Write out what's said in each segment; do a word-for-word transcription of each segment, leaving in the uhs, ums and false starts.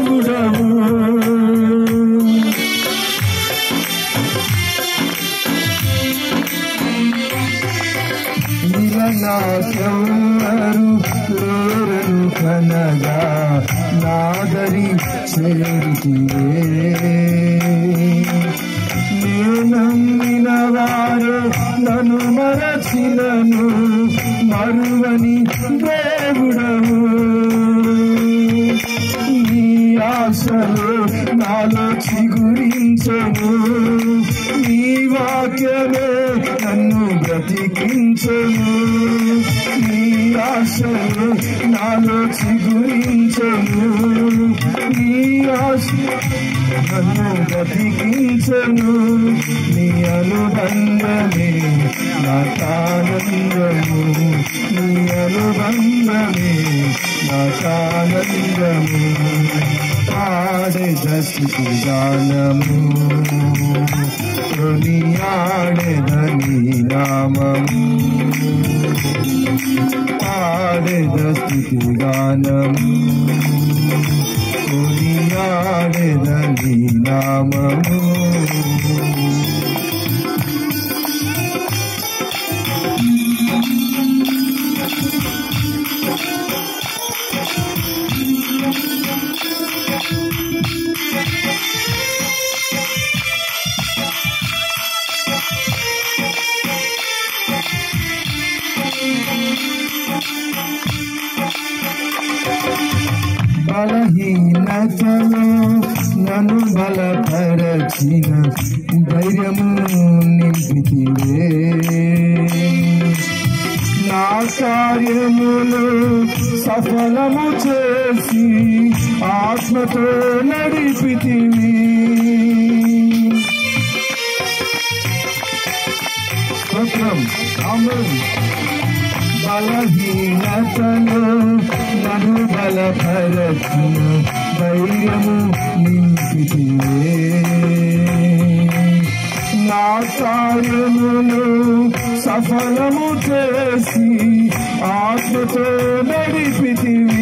దేవుడవు నాకెవరు లేరను కనగా నాదరి చేరితివే నేనమ్మిన వారే నన్ను మరచినను మరువని దేవుడవు నీ ఆశలు నాలో చిగురించెను నీ వాక్యమే నన్ను బ్రతికించెను నీ ఆశలు నాలో చిగురించెను నీ ఆశ నన్ను బ్రతికించెను నీ అనుబంధమే నాకానందము నీ అనుబంధమే నాకానందము ఆడెదసి గానము కొనియాడెదని నామము ఆడెదసి గానము కొనియాడెదని నామము బలహీనతలో నన్ను బలపరచిన ధైర్యము నింపితివే నా కార్యములు సఫలము చేసి ఆత్మతో నడిపితివి స్తోత్రం ఆమేన్ బలహీనతలో నన్ను బలపరచిన ధైర్యము నింపితివే నా కార్యములు సఫలము చేసి ఆత్మతో నడిపితివి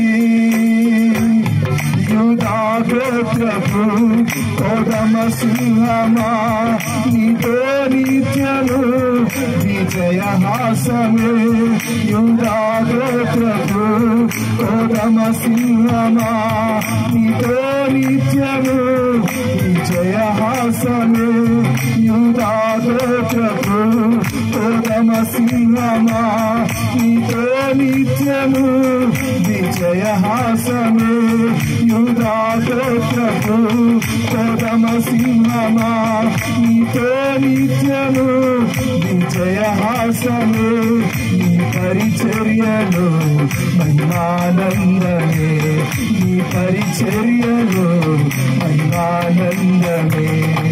యూదా గోత్రపు కోదమ సింహమా నీతో నిత్యము విజయహాసమే యూదా గోత్రపు కోదమ సింహమా నీతో నిత్యము విజయహాసమే యూదా గోత్రపు కోదమ సింహమా నీతో నిత్యము విజయహాసమే యూదా గోత్రపు కోదమ సింహమా నీతో నిత్యము విజయహాసమే నీ పరిచర్యలో మహిమానందమే నీ పరిచర్యలో మహిమానందమే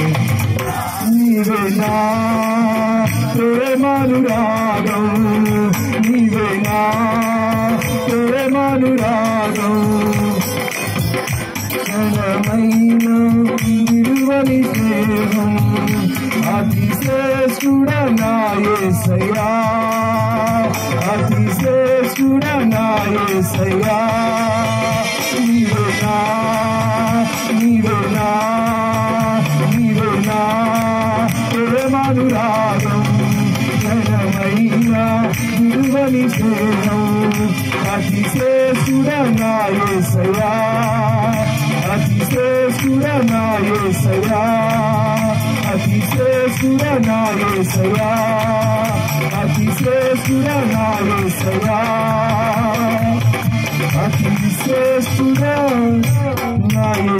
నీవే నా ప్రేమానురాగం నీవే నా ప్రేమానురాగం ఘనమైన విలువని స్నేహం అతి శ్రేష్ఠుడ నా యేసయ్యా అతి శ్రేష్ఠుడ నా యేసయ్యా నీవే నా నీవే నా నీవే నా ప్రేమానురాగం ఘనమైన విలువని స్నేహం అతి శ్రేష్ఠుడ నా యేసయ్యా అతి శ్రేష్ఠుడ నా యేసయ్యా అతి శ్రేష్ఠుడ నా యేసయ్యా అతి శ్రేష్ఠుడ నా యేసయ్యా అతి శ్రేష్ఠుడ నా